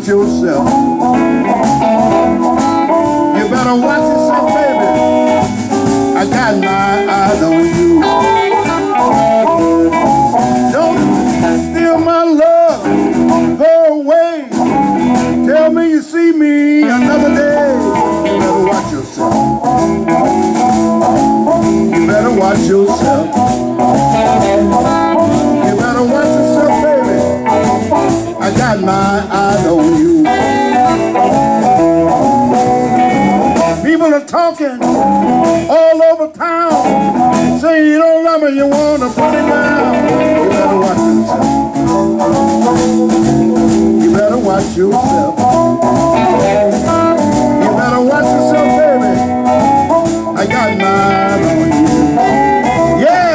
watch yourself. You better watch yourself, baby. I got my eyes on you. Don't steal my love, go away. Tell me you see me another day. You better watch yourself. You better watch yourself. You better watch yourself, baby. I got my eyes on you. People are talking all over town, saying you don't love me, you want to put it down. You better watch yourself. You better watch yourself. You better watch yourself, baby. I got my eye on you. Yeah!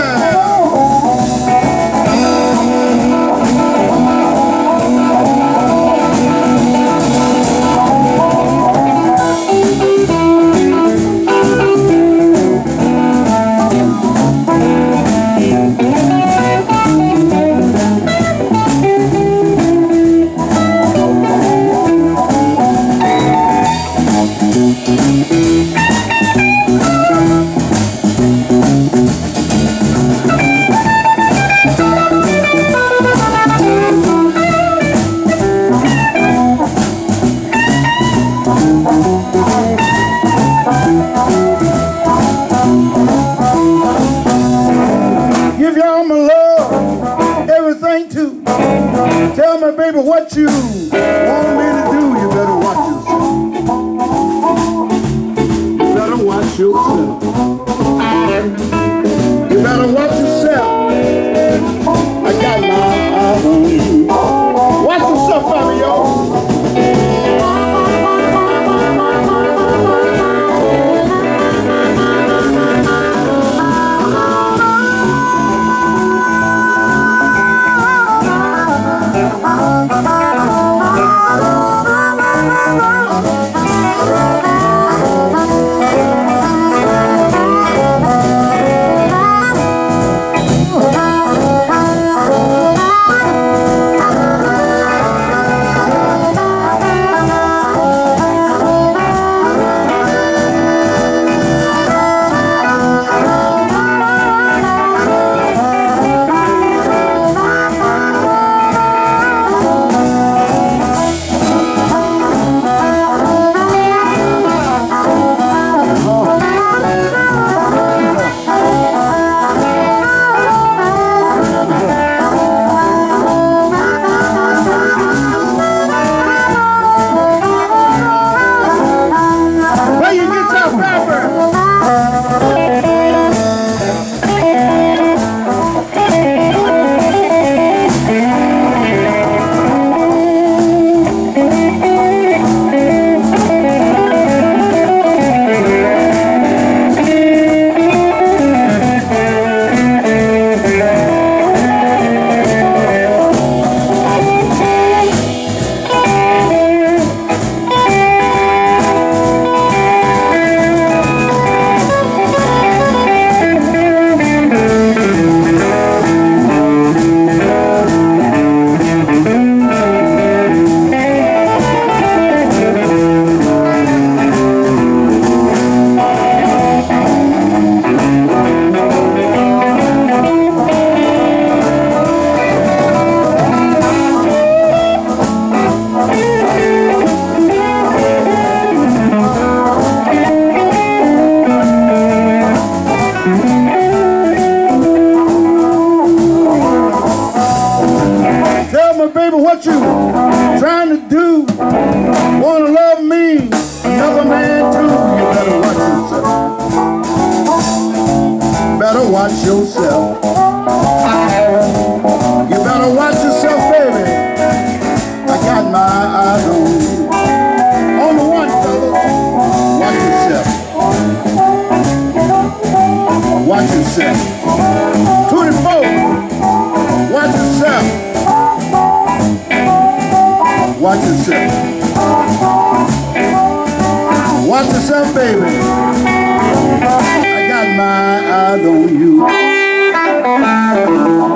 Tell me, baby, what you want me to do. You better watch yourself. You better watch yourself. You better watch yourself. I got my eye on you. Watch yourself, Fabio. What you trying to do? Wanna love me, another man too. You better watch yourself. Better watch yourself. You better watch yourself, baby. I got my eyes on you. On the one, fellas. Watch yourself. Watch yourself. 24. Watch yourself. Watch yourself. Watch yourself, baby. I got my eyes on you.